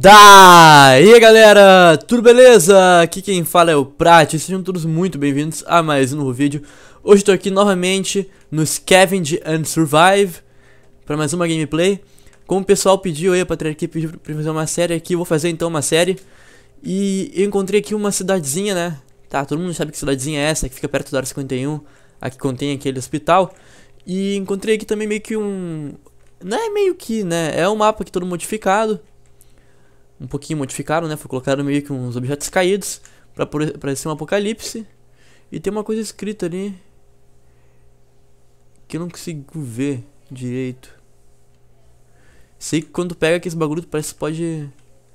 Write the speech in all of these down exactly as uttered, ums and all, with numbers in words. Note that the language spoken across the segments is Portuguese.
Daí galera, tudo beleza? Aqui quem fala é o Prat, sejam todos muito bem-vindos a mais um novo vídeo. Hoje estou aqui novamente no Scavenge and Survive para mais uma gameplay. Como o pessoal pediu aí, a Patrícia aqui pediu para fazer uma série aqui, eu vou fazer então uma série. E eu encontrei aqui uma cidadezinha, né? Tá, todo mundo sabe que cidadezinha é essa, que fica perto da área cinquenta e um, a que contém aquele hospital. E encontrei aqui também meio que um... Não é meio que, né? É um mapa aqui todo modificado. Um pouquinho modificado, né? Foi colocado meio que uns objetos caídos pra parecer um apocalipse. E tem uma coisa escrita ali que eu não consigo ver direito. Sei que quando pega aqueles bagulho parece que pode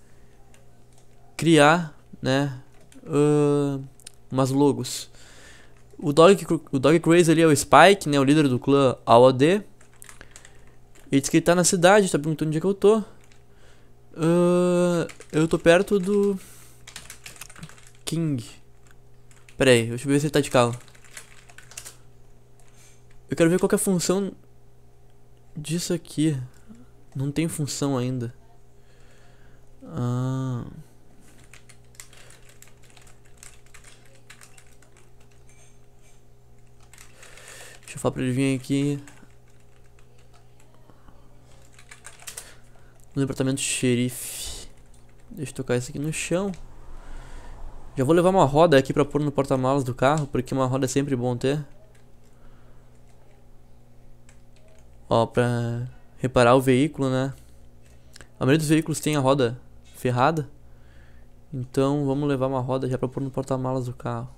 criar, né? Uh, umas logos. O Dog, o Dog Crazy ali é o Spike, né? O líder do clã A O D. Ele diz que ele tá na cidade, tá perguntando onde é que eu tô. Uh, eu tô perto do King. Pera aí, deixa eu ver se ele tá de carro. Eu quero ver qual que é a função disso aqui. Não tem função ainda. Ah. Deixa eu falar pra ele vir aqui no departamento de xerife. Deixa eu tocar isso aqui no chão. Já vou levar uma roda aqui pra pôr no porta-malas do carro, porque uma roda é sempre bom ter. Ó, pra reparar o veículo, né? A maioria dos veículos tem a roda ferrada. Então vamos levar uma roda já pra pôr no porta-malas do carro.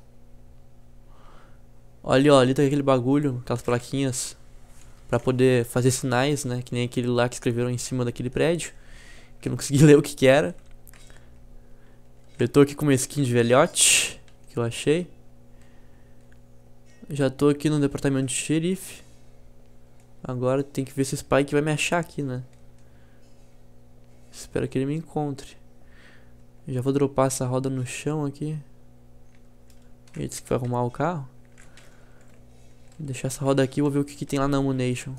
Olha, ó, ali tá aquele bagulho, aquelas plaquinhas pra poder fazer sinais, né? Que nem aquele lá que escreveram em cima daquele prédio, que eu não consegui ler o que que era. Eu tô aqui com uma skin de velhote que eu achei. Já tô aqui no departamento de xerife. Agora tem que ver se o Spike vai me achar aqui, né? Espero que ele me encontre. Eu já vou dropar essa roda no chão aqui. Ele disse que vai arrumar o carro. Vou deixar essa roda aqui e vou ver o que, que tem lá na Ammunition.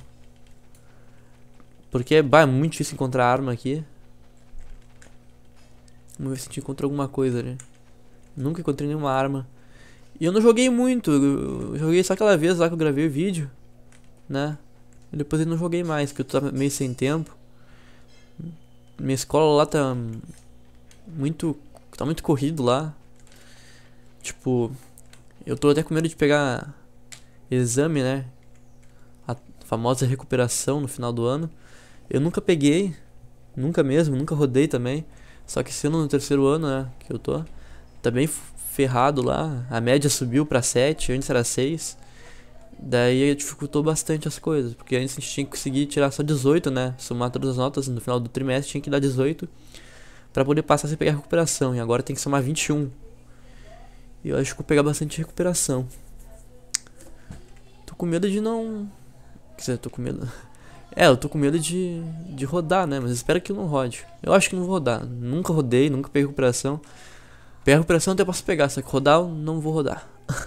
Porque bah, é muito difícil encontrar arma aqui. Vamos ver se a gente encontra alguma coisa ali. Nunca encontrei nenhuma arma. E eu não joguei muito. Eu joguei só aquela vez lá que eu gravei o vídeo, né? E depois eu não joguei mais, porque eu tava meio sem tempo. Minha escola lá tá muito... Tá muito corrido lá. Tipo... Eu tô até com medo de pegar exame, né? A famosa recuperação no final do ano. Eu nunca peguei. Nunca mesmo, nunca rodei também. Só que sendo no terceiro ano, né, que eu tô, tá bem ferrado lá. A média subiu pra sete, antes era seis. Daí dificultou bastante as coisas, porque antes a gente tinha que conseguir tirar só dezoito, né? Somar todas as notas no final do trimestre, tinha que dar dezoito pra poder passar sem pegar recuperação. E agora tem que somar vinte e um. E eu acho que vou pegar bastante recuperação. Tô com medo de não... Quer dizer, tô com medo... É, eu tô com medo de, de rodar, né? Mas espero que eu não rode. Eu acho que não vou rodar. Nunca rodei, nunca peguei recuperação. Pegar recuperação até posso pegar, só que rodar eu não vou rodar.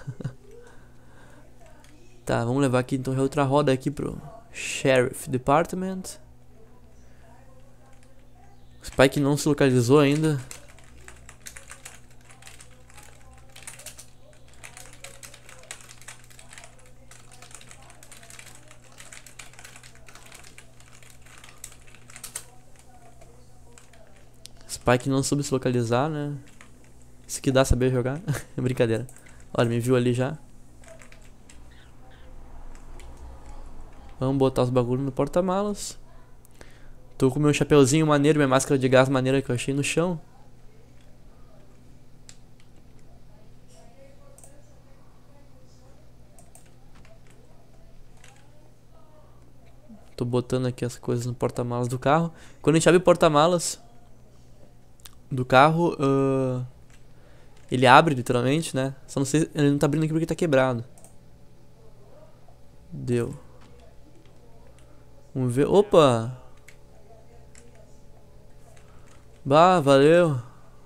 Tá, vamos levar aqui então outra roda aqui pro Sheriff Department. O Spike não se localizou ainda. Spike não soube se localizar, né? Isso que dá saber jogar. Brincadeira. Olha, me viu ali já. Vamos botar os bagulhos no porta-malas. Tô com meu chapeuzinho maneiro, minha máscara de gás maneira que eu achei no chão. Tô botando aqui as coisas no porta-malas do carro. Quando a gente abre o porta-malas do carro, uh, ele abre literalmente, né? Só não sei, ele não tá abrindo aqui porque tá quebrado. Deu. Vamos ver. Opa! Bah, valeu.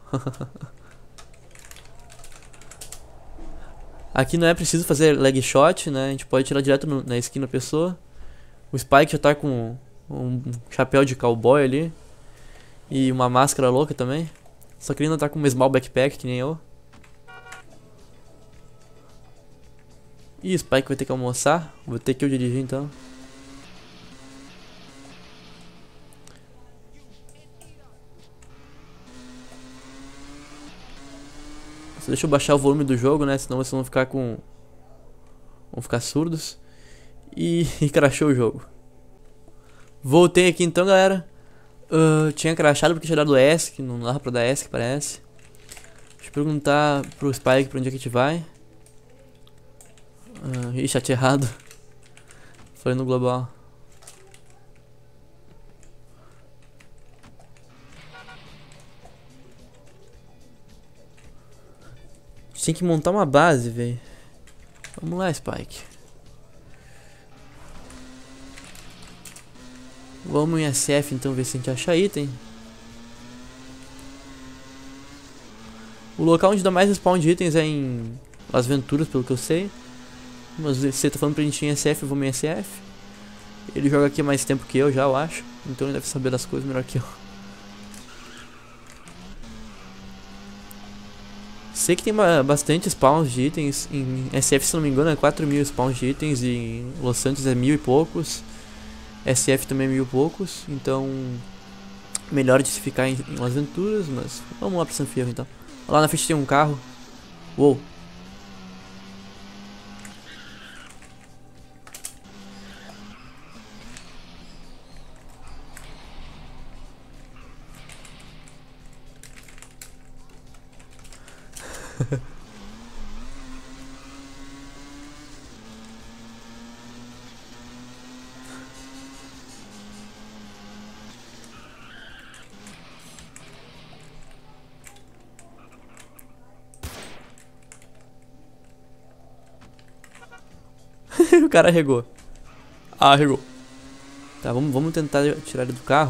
Aqui não é preciso fazer leg shot, né? A gente pode tirar direto no, na skin da pessoa. O Spike já tá com um chapéu de cowboy ali. E uma máscara louca também. Só que ele não tá com uma small backpack, que nem eu. Ih, Spike vai ter que almoçar. Vou ter que eu dirigir então. Só deixa eu baixar o volume do jogo, né? Senão vocês vão ficar com... Vão ficar surdos. E, e crashou o jogo. Voltei aqui então, galera. Uh, tinha crashado porque tinha dado S, que não dava pra dar S, que parece. Deixa eu perguntar pro Spike pra onde é que a gente vai. Uh, ih, chat errado. Foi no global. A gente tem que montar uma base, velho. Vamos lá, Spike. Vamos em S F então ver se a gente acha item. O local onde dá mais spawn de itens é em Las Venturas, pelo que eu sei. Mas você tá falando pra gente ir em S F, vamos em S F. Ele joga aqui há mais tempo que eu já, eu acho. Então ele deve saber das coisas melhor que eu. Sei que tem bastante spawns de itens. Em S F, se não me engano, é quatro mil spawns de itens. E em Los Santos é mil e poucos. S F também é mil e poucos. Então, melhor de se ficar em, em Las Venturas. Mas vamos lá pra San Fierro então. Lá na frente tem um carro. Uou. O cara arregou. Ah, arregou. Tá, vamos, vamos tentar tirar ele do carro.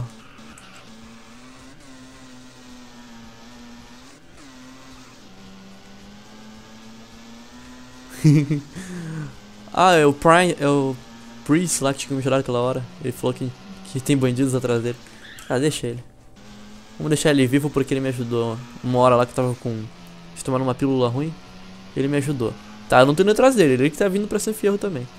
Ah, é o Prime, é o Priest lá que tinha me jurado aquela hora. Ele falou que, que tem bandidos atrás dele. Ah, deixa ele. Vamos deixar ele vivo porque ele me ajudou. Uma hora lá que eu tava com... tomando uma pílula ruim. Ele me ajudou. Tá, eu não tô indo atrás dele, ele que tá vindo pra San Fierro também.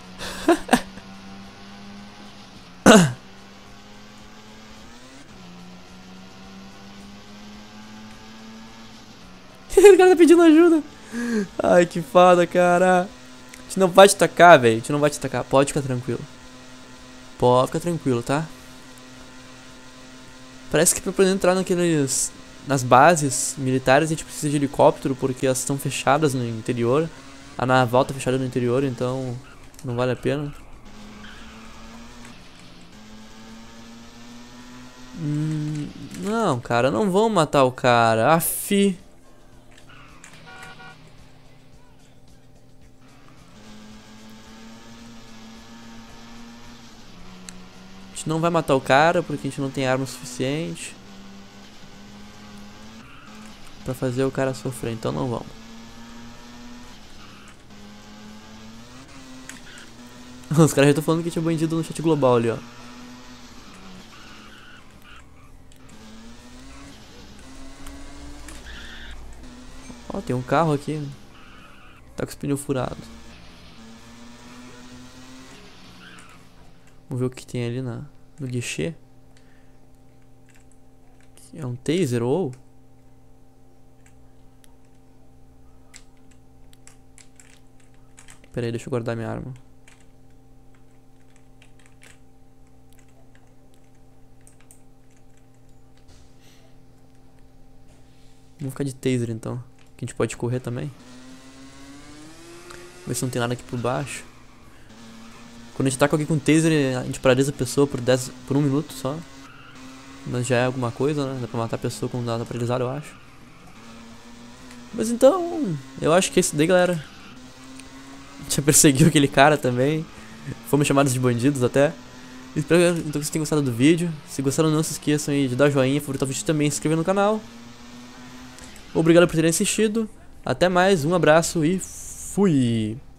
O cara tá pedindo ajuda. Ai, que foda, cara. A gente não vai te atacar, velho. A gente não vai te atacar. Pode ficar tranquilo. Pode ficar tranquilo, tá? Parece que pra poder entrar naqueles... nas bases militares a gente precisa de helicóptero, porque elas estão fechadas no interior. A naval tá fechada no interior, então não vale a pena. Hum, não, cara, não vão matar o cara. Afi. A gente não vai matar o cara porque a gente não tem arma suficiente pra fazer o cara sofrer, então não vamos. Os caras já estão falando que tinha bandido no chat global ali, ó. Ó, tem um carro aqui. Tá com os pneus furados. Vamos ver o que tem ali na, no guichê. É um taser ou... Pera aí, deixa eu guardar minha arma. Vamos ficar de taser então. Que a gente pode correr também. Ver se não tem nada aqui por baixo. Quando a gente tá com alguém com taser, a gente paralisa a pessoa por, dez, por um minuto só. Mas já é alguma coisa, né? Dá pra matar a pessoa quando ela tá paralisada, eu acho. Mas então, eu acho que é isso daí, galera. A gente já perseguiu aquele cara também. Fomos chamados de bandidos até. Espero então, que vocês tenham gostado do vídeo. Se gostaram, não se esqueçam aí de dar joinha, favoritar o vídeo também, se inscrever no canal. Obrigado por terem assistido. Até mais, um abraço e fui!